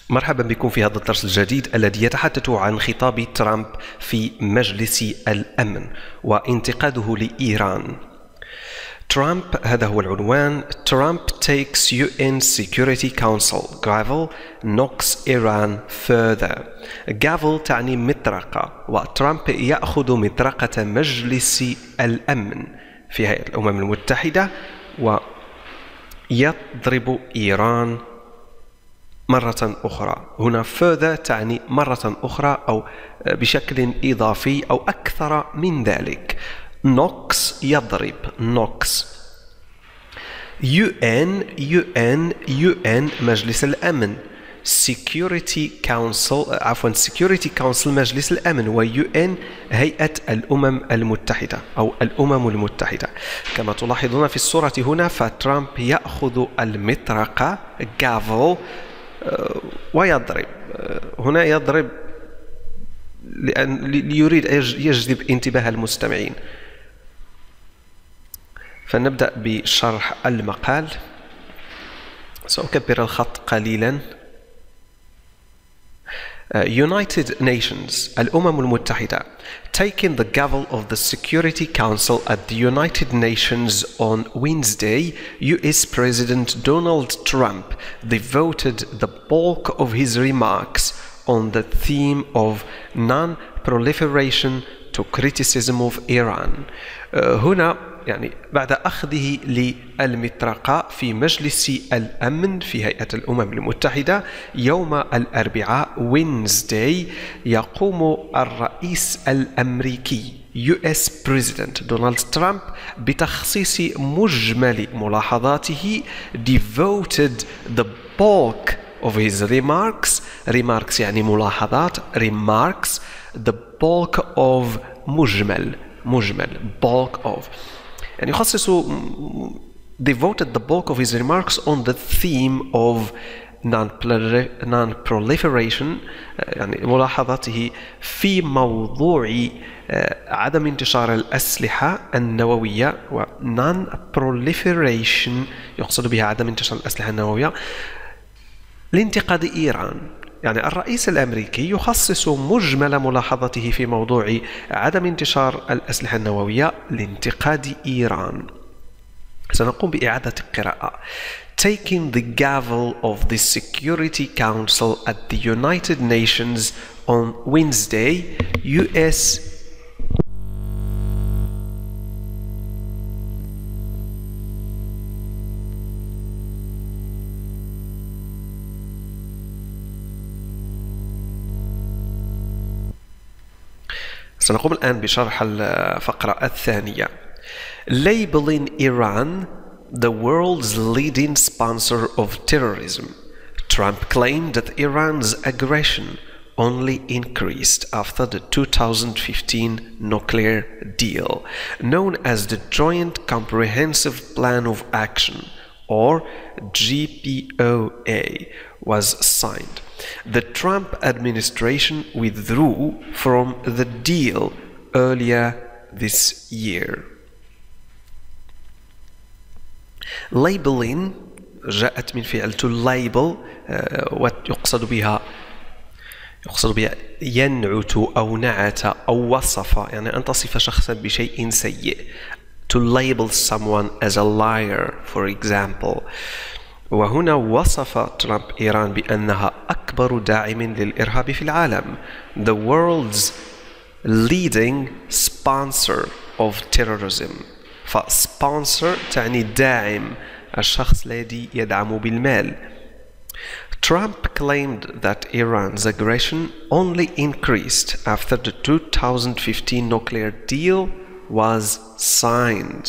مرحبا بكم في هذا الدرس الجديد الذي يتحدث عن خطاب ترامب في مجلس الأمن وانتقاده لإيران. ترامب، هذا هو العنوان. Trump takes UN Security Council gavel knocks Iran further. gavel تعني مطرقة، وترامب يأخذ مطرقة مجلس الأمن في هيئة الأمم المتحدة ويضرب إيران مرة أخرى. هنا further تعني مرة أخرى أو بشكل إضافي أو أكثر من ذلك. knocks يضرب، knocks. UN مجلس الأمن. Security Council مجلس الأمن، و UN هيئة الأمم المتحدة أو الأمم المتحدة. كما تلاحظون في الصورة هنا، فترامب يأخذ المطرقة gavel ويضرب. هنا يضرب ليريد يجذب انتباه المستمعين. فنبدأ بشرح المقال. سأكبر الخط قليلا. United Nations الأمم المتحدة taking the gavel of the Security Council at the United Nations on Wednesday, US President Donald Trump devoted the bulk of his remarks on the theme of non-proliferation to criticism of Iran. هنا يعني بعد أخذه للمطرقة في مجلس الأمن في هيئة الأمم المتحدة يوم الأربعاء Wednesday، يقوم الرئيس الأمريكي US President دونالد ترامب بتخصيص مجمل ملاحظاته devoted the bulk of his remarks يعني ملاحظات، remarks the bulk of مجمل bulk of يعني يخصص devoted the bulk of his remarks on the theme of non-proliferation يعني ملاحظاته في موضوع عدم انتشار الأسلحة النووية، و non-proliferation يقصد بها عدم انتشار الأسلحة النووية لانتقاد إيران. يعني الرئيس الأمريكي يخصص مجمل ملاحظته في موضوع عدم انتشار الأسلحة النووية لانتقاد إيران. سنقوم بإعادة القراءة. Taking the gavel of the Security Council at the United Nations on Wednesday, US سنقوم الآن بشرح الفقرة الثانية. Labeling Iran the world's leading sponsor of terrorism, Trump claimed that Iran's aggression only increased after the 2015 nuclear deal, known as the Joint Comprehensive Plan of Action, or JPOA, was signed. The Trump administration withdrew from the deal earlier this year. Labeling جاءت من فعل to label ويقصد بها ينعت أو نعت أو وصف، يعني أن تصف شخصا بشيء سيء. To label someone as a liar, for example. وهنا وصف ترامب إيران بأنها أكبر داعم للإرهاب في العالم. The world's leading sponsor of terrorism. فsponsor تعني داعم، الشخص الذي يدعم بالمال. Trump claimed that Iran's aggression only increased after the 2015 nuclear deal was signed.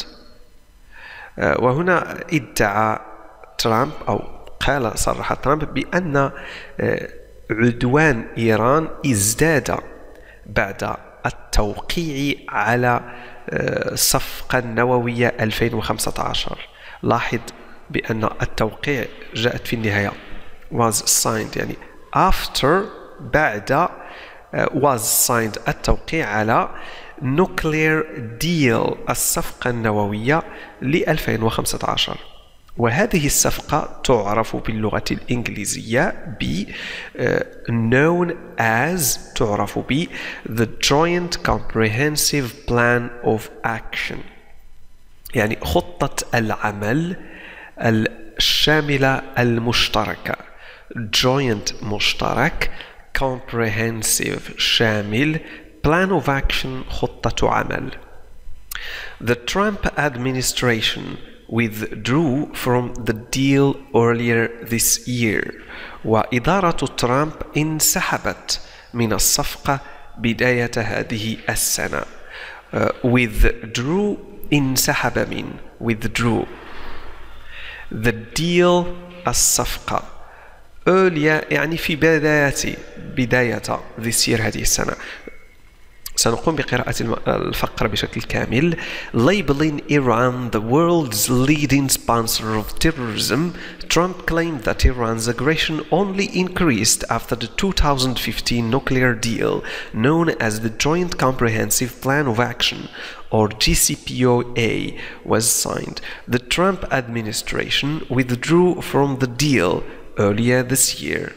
وهنا ادعى ترامب أو قال صرح ترامب بأن عدوان إيران ازداد بعد التوقيع على الصفقة النووية 2015. لاحظ بأن التوقيع جاءت في النهاية was signed، يعني after بعد was signed التوقيع على nuclear deal الصفقة النووية ل 2015. وهذه الصفقة تعرف باللغة الإنجليزية ب known as تعرف ب the Joint Comprehensive Plan of Action، يعني خطة العمل الشاملة المشتركة. Joint مشترك، comprehensive شامل، plan of action خطة عمل. The Trump administration withdrew from the deal earlier this year. وإدارة ترامب انسحبت من الصفقة بداية هذه السنة. withdrew انسحب من withdrew. The deal الصفقة. earlier يعني في بداية this year هذه السنة. سنقوم بقراءة الفقرة بشكل كامل. Labeling Iran the world's leading sponsor of terrorism, Trump claimed that Iran's aggression only increased after the 2015 nuclear deal known as the Joint Comprehensive Plan of Action, or JCPOA, was signed. The Trump administration withdrew from the deal earlier this year.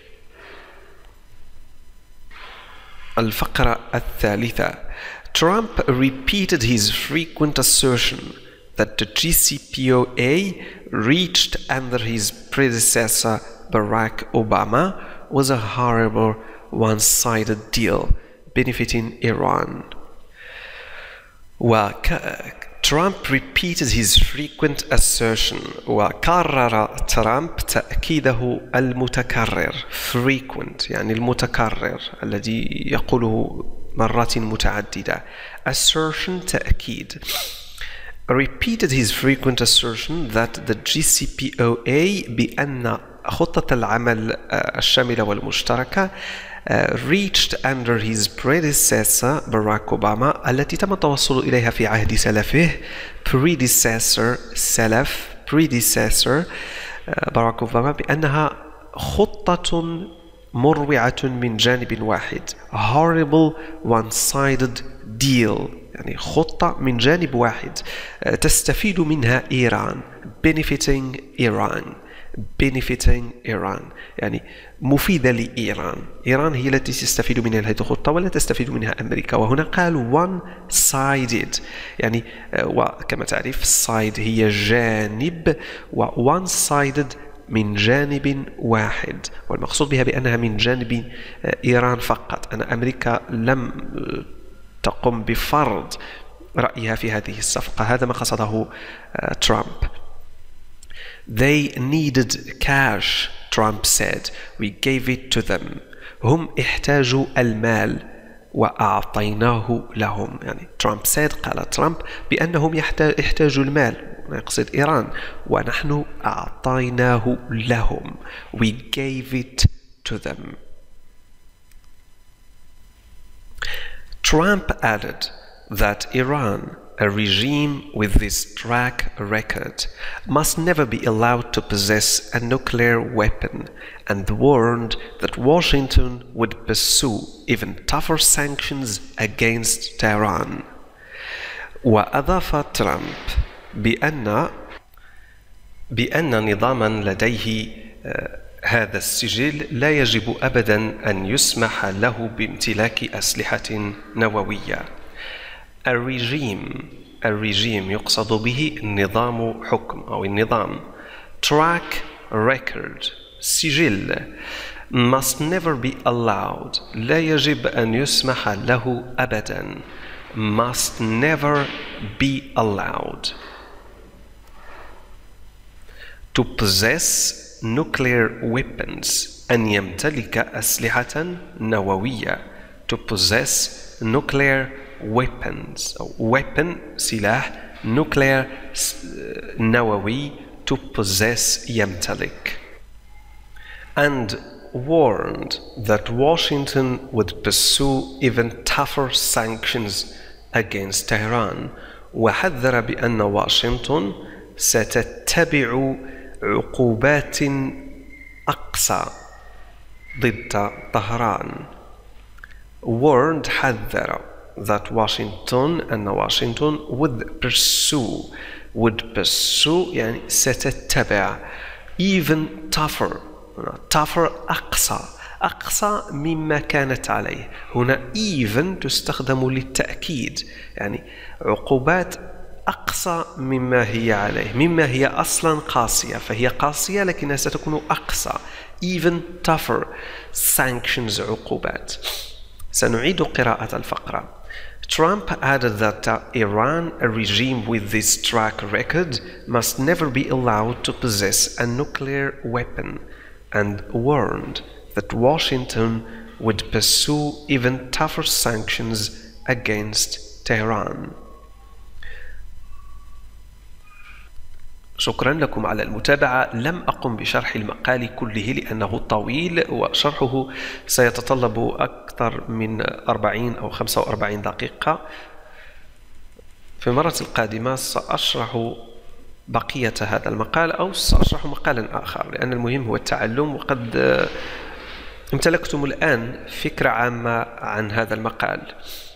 الفقرة الثالثة. Trump repeated his frequent assertion that the JCPOA reached under his predecessor Barack Obama was a horrible one-sided deal benefiting Iran. Trump repeated his frequent assertion. وكرر ترامب تأكيده المتكرر frequent يعني المتكرر الذي يقوله مرات متعددة. assertion تأكيد. repeated his frequent assertion that the JCPOA بأن خطة العمل الشاملة والمشتركة reached under his predecessor Barack Obama التي تم التوصل إليها في عهد سلفه predecessor باراك أوباما بأنها خطة مروعة من جانب واحد horrible one-sided deal يعني خطة من جانب واحد تستفيد منها إيران benefiting Iran يعني مفيدة لإيران. إيران هي التي تستفيد من هذه الخطة ولا تستفيد منها أمريكا. وهنا قالوا one-sided يعني وكما تعرف side هي جانب و one-sided من جانب واحد، والمقصود بها بأنها من جانب إيران فقط. أن أمريكا لم تقم بفرض رأيها في هذه الصفقة. هذا ما قصده ترامب. They needed cash, Trump said. We gave it to them. هم احتاجوا المال وأعطيناه لهم. يعني ترامب said قال ترامب بأنهم يحتاجوا المال، يقصد إيران، ونحن أعطيناه لهم. We gave it to them. Trump added that Iran, a regime with this track record, must never be allowed to possess a nuclear weapon, and warned that Washington would pursue even tougher sanctions against Tehran. وأضاف ترامب بأن نظاما لديه هذا السجل لا يجب أبدا أن يسمح له بامتلاك أسلحة نووية. الرجيم يقصد به نظام حكم أو النظام. track record سجل. must never be allowed لا يجب أن يسمح له أبدا. must never be allowed. to possess nuclear weapons أن يمتلك أسلحة نووية. to possess nuclear weapons أو weapon سلاح nuclear نووي to possess يمتلك. and warned that Washington would pursue even tougher sanctions against Tehran. وحذر بأن واشنطن ستتبع عقوبات أقصى ضد طهران. warned حذر that أن واشنطن would pursue يعني ستتبع even tougher أقصى مما كانت عليه. هنا even تستخدم للتأكيد، يعني عقوبات أقصى مما هي عليه، مما هي أصلا قاسية، فهي قاسية لكنها ستكون أقصى. even tougher sanctions عقوبات. سنعيد قراءة الفقرة. Trump added that Iran, a regime with this track record, must never be allowed to possess a nuclear weapon, and warned that Washington would pursue even tougher sanctions against Tehran. شكرا لكم على المتابعة. لم أقم بشرح المقال كله لأنه طويل وشرحه سيتطلب أكثر من 40 أو 45 دقيقة. في المرة القادمة سأشرح بقية هذا المقال أو سأشرح مقالا آخر، لأن المهم هو التعلم، وقد امتلكتم الآن فكرة عامة عن هذا المقال.